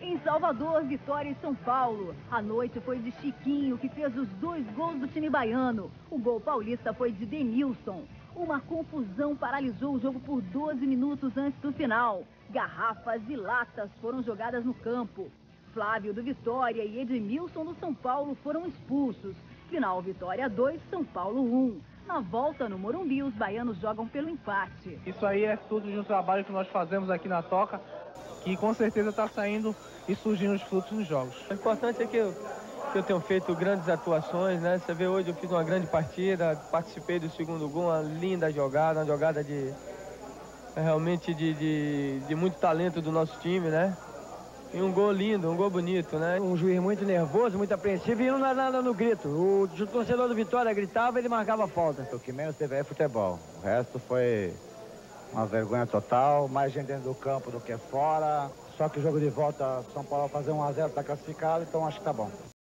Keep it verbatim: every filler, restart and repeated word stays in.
Em Salvador, Vitória e São Paulo. A noite foi de Chiquinho, que fez os dois gols do time baiano. O gol paulista foi de Denilson. Uma confusão paralisou o jogo por doze minutos antes do final. Garrafas e latas foram jogadas no campo. Flávio do Vitória e Edmilson do São Paulo foram expulsos. Final: Vitória dois, São Paulo um. Na volta no Morumbi, os baianos jogam pelo empate. Isso aí é tudo de um trabalho que nós fazemos aqui na Toca, que com certeza está saindo e surgindo os frutos nos jogos. O importante é que eu, que eu tenho feito grandes atuações, né? Você vê, hoje eu fiz uma grande partida, participei do segundo gol, uma linda jogada, uma jogada de realmente de, de, de muito talento do nosso time, né? E um gol lindo, um gol bonito, né? Um juiz muito nervoso, muito apreensivo e não dá nada no grito. O, o torcedor do Vitória gritava e ele marcava falta. O que menos teve é futebol. O resto foi uma vergonha total, mais gente dentro do campo do que fora. Só que o jogo de volta, São Paulo fazer um a zero, está classificado, então acho que tá bom.